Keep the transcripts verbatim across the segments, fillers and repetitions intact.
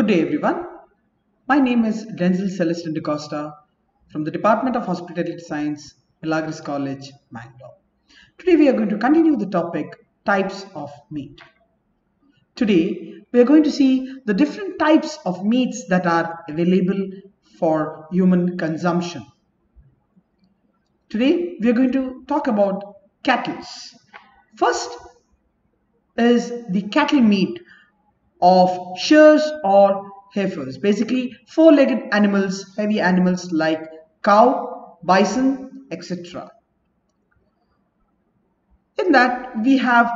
Good day, everyone. My name is Denzel Celestin DeCosta from the Department of Hospitality Science, Milagros College, Bangalore. Today, we are going to continue the topic types of meat. Today, we are going to see the different types of meats that are available for human consumption. Today, we are going to talk about cattle. First is the cattle meat of shears or heifers, basically four-legged animals, heavy animals like cow, bison, et cetera. In that, we have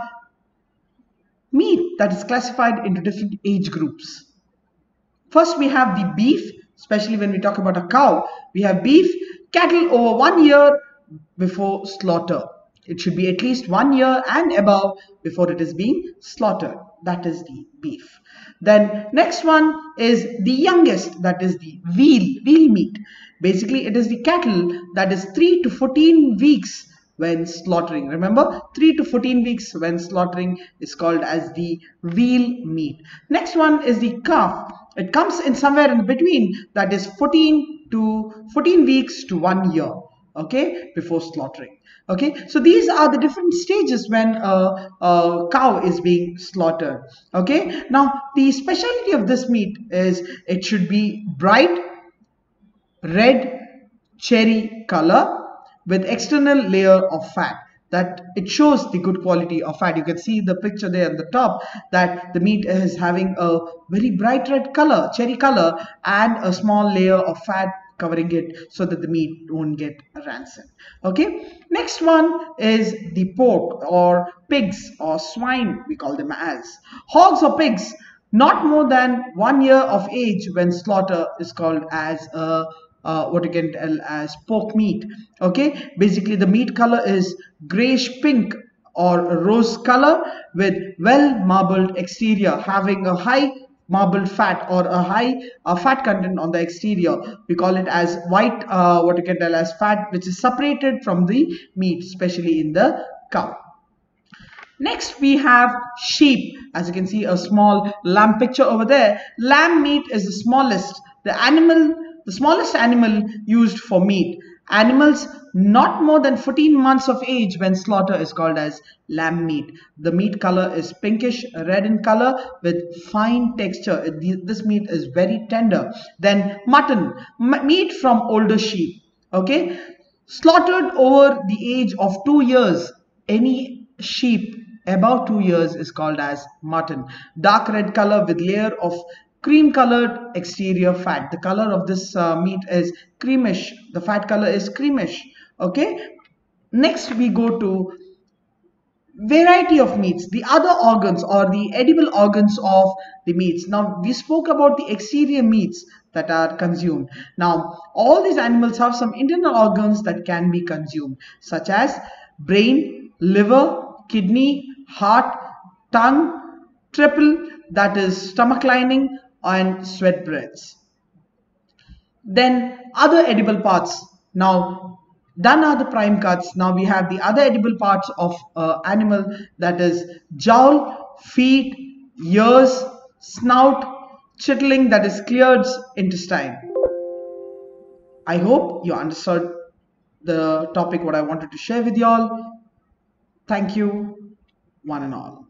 meat that is classified into different age groups. First, we have the beef, especially when we talk about a cow. We have beef, cattle over one year before slaughter. It should be at least one year and above before it is being slaughtered. That is the beef. Then next one is the youngest, that is the veal, veal meat. Basically, it is the cattle that is three to fourteen weeks when slaughtering. Remember, three to fourteen weeks when slaughtering is called as the veal meat. Next one is the calf. It comes in somewhere in between, that is fourteen to fourteen weeks to one year, okay, before slaughtering. Okay, so these are the different stages when a, a cow is being slaughtered. Okay, now the specialty of this meat is it should be bright red cherry color with external layer of fat, that it shows the good quality of fat. You can see the picture there at the top that the meat is having a very bright red color, cherry color, and a small layer of fat covering it so that the meat won't get rancid. Okay, next one is the pork or pigs or swine, we call them as. Hogs or pigs not more than one year of age when slaughter is called as a Uh, what you can tell as pork meat. Okay, basically the meat color is grayish pink or rose color with well marbled exterior, having a high marbled fat or a high uh, fat content on the exterior. We call it as white, uh, what you can tell as fat, which is separated from the meat, especially in the cow. Next, we have sheep. As you can see, a small lamb picture over there. Lamb meat is the smallest, the animal The smallest animal used for meat. Animals not more than fourteen months of age when slaughter is called as lamb meat. The meat color is pinkish red in color with fine texture. This meat is very tender. Then mutton, meat from older sheep. Okay, slaughtered over the age of two years. Any sheep above two years is called as mutton. Dark red color with layer of cream colored exterior fat. The color of this uh, meat is creamish. The fat color is creamish. Okay, next we go to variety of meats, the other organs or the edible organs of the meats. Now we spoke about the exterior meats that are consumed. Now all these animals have some internal organs that can be consumed, such as brain, liver, kidney, heart, tongue, triple, that is stomach lining, and sweat breads. Then other edible parts. Now done are the prime cuts. Now we have the other edible parts of uh, animal, that is jowl, feet, ears, snout, chittling, that is cleared intestine. I hope you understood the topic what I wanted to share with you all. Thank you one and all.